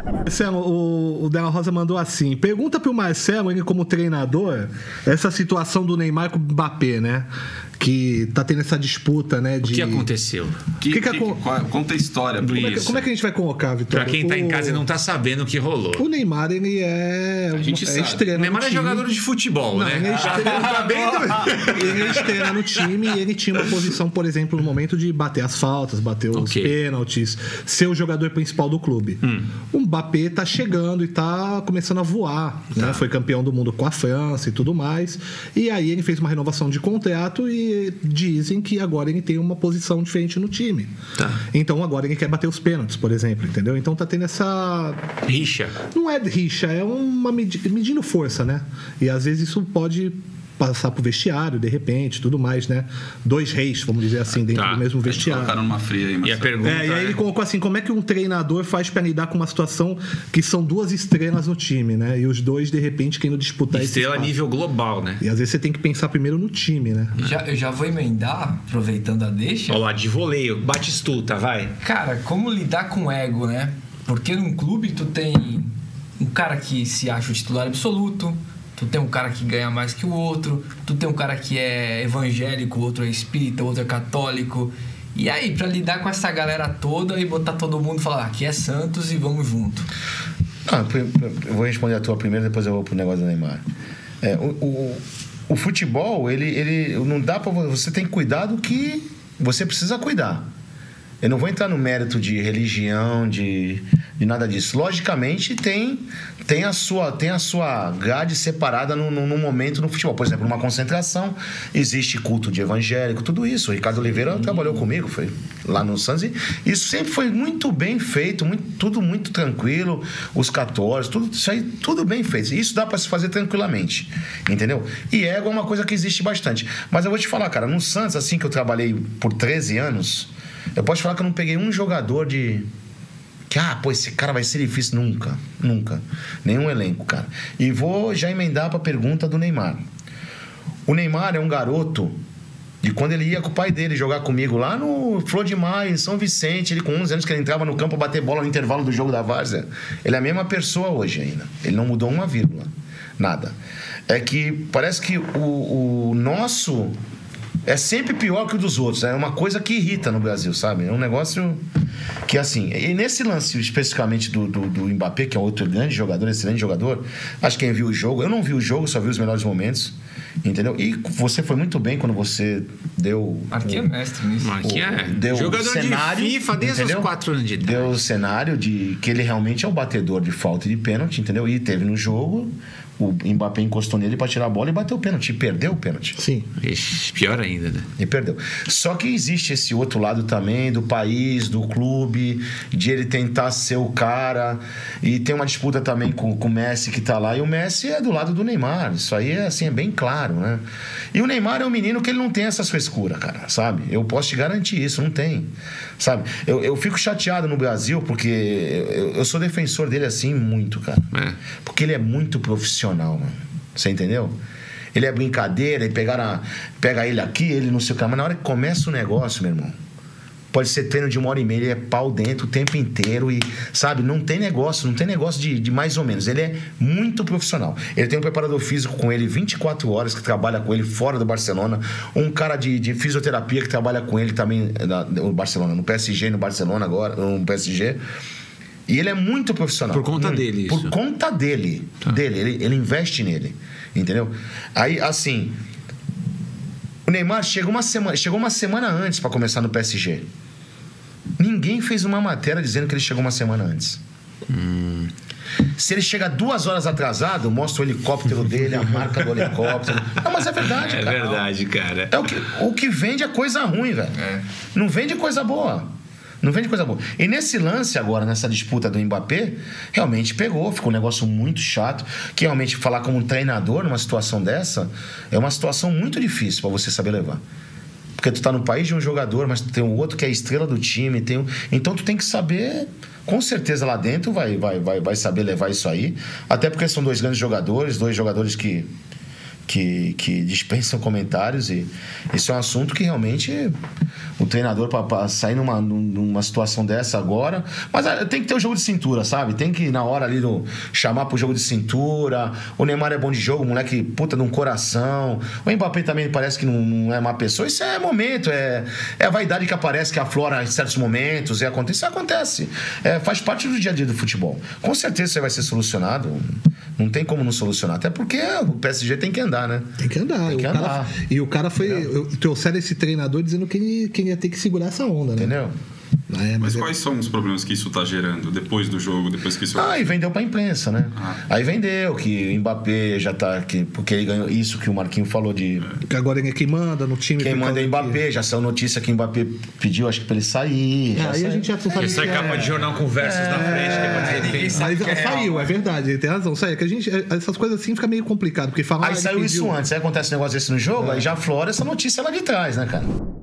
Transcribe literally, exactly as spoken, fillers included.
Marcelo, o, o Della Rosa mandou assim: pergunta pro Marcelo, ele como treinador, essa situação do Neymar com o Mbappé, né? Que tá tendo essa disputa, né? De... O que aconteceu? Que, que que que, acon- qual- conta a história. Como é, que, como é que a gente vai colocar, Vitória? Pra quem tá o... em casa e não tá sabendo o que rolou. O Neymar, ele é. A gente é sabe. estrela O Neymar no é time. jogador de futebol, Não, né? ele é estrela, tá bem do- ele é estrela no time e ele tinha uma posição, por exemplo, no momento de bater as faltas, bater os Ok. pênaltis, ser o jogador principal do clube. Hum. O Mbappé tá chegando e tá começando a voar, né? Foi campeão do mundo com a França e tudo mais. E aí ele fez uma renovação de contrato e dizem que agora ele tem uma posição diferente no time. Tá. Então agora ele quer bater os pênaltis, por exemplo, entendeu? Então tá tendo essa... Rixa. Não é rixa, é uma medi- medindo força, né? E às vezes isso pode passar pro vestiário, de repente, tudo mais, né? Dois reis, vamos dizer assim, dentro Tá. do mesmo Eles vestiário. colocaram numa fria aí, E a Marcelo. pergunta É, e aí ele é... colocou assim, como é que um treinador faz para lidar com uma situação que são duas estrelas no time, né? E os dois, de repente, querendo disputar esse Estrela a espaço. nível global, né? E às vezes você tem que pensar primeiro no time, né? Já, eu já vou emendar, aproveitando a deixa. Olha lá, de voleio, Batistuta, vai. Cara, como lidar com ego, né? Porque num clube tu tem um cara que se acha o titular absoluto, tu tem um cara que ganha mais que o outro, tu tem um cara que é evangélico, o outro é espírita, o outro é católico. E aí, pra lidar com essa galera toda e botar todo mundo e falar, aqui é Santos e vamos junto. Ah, eu vou responder a tua primeiro, depois eu vou pro negócio do Neymar. É, o, o, o futebol, ele, ele não dá pra... Você tem que cuidar do que você precisa cuidar. Eu não vou entrar no mérito de religião, de, de nada disso. Logicamente, tem, tem, a sua, tem a sua grade separada no, no, no momento no futebol. Por exemplo, numa concentração, existe culto de evangélico, tudo isso. O Ricardo Oliveira trabalhou comigo, foi lá no Santos. E isso sempre foi muito bem feito, muito, tudo muito tranquilo. Os católicos, tudo, isso aí, tudo bem feito. Isso dá para se fazer tranquilamente, entendeu? E ego é uma coisa que existe bastante. Mas eu vou te falar, cara, no Santos, assim que eu trabalhei por treze anos... Eu posso falar que eu não peguei um jogador de... Que, ah, pô, esse cara vai ser difícil. Nunca, nunca. Nenhum elenco, cara. E vou já emendar pra pergunta do Neymar. O Neymar é um garoto de quando ele ia com o pai dele jogar comigo lá no Flor de Maio, em São Vicente. Ele com onze anos que ele entrava no campo a bater bola no intervalo do jogo da várzea. Ele é a mesma pessoa hoje ainda. Ele não mudou uma vírgula. Nada. É que parece que o, o nosso... é sempre pior que o dos outros. É uma coisa que irrita no Brasil, sabe? É um negócio que, assim... E nesse lance, especificamente do, do, do Mbappé, que é outro grande jogador, excelente jogador, acho que quem viu o jogo... Eu não vi o jogo, só vi os melhores momentos, entendeu? E você foi muito bem quando você deu... Marquinhos é mestre nisso. Marquinhos é Deu jogador cenário, de FIFA desde entendeu? os quatro anos de idade. Deu o cenário de que ele realmente é o batedor de falta e de pênalti, entendeu? E teve no jogo... O Mbappé encostou nele para tirar a bola e bateu o pênalti. E perdeu o pênalti. Sim. Ixi, pior ainda, né? E perdeu. Só que existe esse outro lado também do país, do clube, de ele tentar ser o cara. E tem uma disputa também com, com o Messi que tá lá. E o Messi é do lado do Neymar. Isso aí é, assim, é bem claro, né? E o Neymar é um menino que ele não tem essa frescura, cara, sabe? Eu posso te garantir isso, não tem. Sabe? Eu, eu fico chateado no Brasil porque eu, eu sou defensor dele assim muito, cara. É. Porque ele é muito profissional, mano. Você entendeu? Ele é brincadeira, e pegar a, pega ele aqui, ele não sei o que. Mas na hora que começa o negócio, meu irmão, pode ser treino de uma hora e meia, ele é pau dentro o tempo inteiro e, sabe, não tem negócio, não tem negócio de, de mais ou menos. Ele é muito profissional. Ele tem um preparador físico com ele vinte e quatro horas, que trabalha com ele fora do Barcelona. Um cara de, de fisioterapia que trabalha com ele também no Barcelona, no P S G, no Barcelona agora, no P S G. E ele é muito profissional. Por conta muito, dele, Por isso. conta dele. Tá. Dele. Ele, ele investe nele. Entendeu? Aí, assim... O Neymar chegou uma semana, chegou uma semana antes para começar no P S G. Ninguém fez uma matéria dizendo que ele chegou uma semana antes. Hum. Se ele chega duas horas atrasado, mostra o helicóptero dele, a marca do helicóptero. Não, mas é verdade, É cara. verdade, cara. É o que, o que vende é coisa ruim, velho. É. Não vende coisa boa. Não vende coisa boa. E nesse lance agora, nessa disputa do Mbappé, realmente pegou, ficou um negócio muito chato. Que realmente falar como um treinador numa situação dessa é uma situação muito difícil para você saber levar. Porque tu tá no país de um jogador, mas tu tem um outro que é a estrela do time. Tem um... Então tu tem que saber, com certeza lá dentro vai, vai, vai, vai saber levar isso aí. Até porque são dois grandes jogadores, dois jogadores que que, que dispensam comentários e esse é um assunto que realmente o treinador para sair numa, numa situação dessa agora, mas tem que ter o jogo de cintura, sabe? Tem que na hora ali do, chamar pro jogo de cintura. O Neymar é bom de jogo, o moleque puta de um coração. O Mbappé também parece que não, não é uma pessoa. Isso é momento, é, é a vaidade que aparece, que aflora em certos momentos, e acontece, isso acontece. É, faz parte do dia a dia do futebol. Com certeza isso vai ser solucionado. Não tem como não solucionar. Até porque o P S G tem que andar, né? Tem que andar. Tem que o andar. Cara, e o cara foi... Eu, trouxeram esse treinador dizendo que ele, que ele ia ter que segurar essa onda, né? Entendeu? É, Mas mas quais é... são os problemas que isso tá gerando depois do jogo, depois que isso... Ah, e vendeu pra imprensa, né? Ah. Aí vendeu que o Mbappé já tá... Que, porque ele ganhou isso que o Marquinho falou de... Que agora ele é quem manda no time. Quem por manda é causa Mbappé. que- Já saiu notícia que o Mbappé pediu, acho que pra ele sair. É, já aí a saiu. gente já não sabe Isso é se capa de jornal com versos na frente, que é pra dizer que ninguém tem. sabe Mas que é real. saiu, é verdade, ele tem razão. Saiu, é que a gente, essas coisas assim fica meio complicado, porque falar. Aí saiu isso antes, aí acontece um negócio desse no jogo, aí já aflora essa notícia lá de trás, né, cara?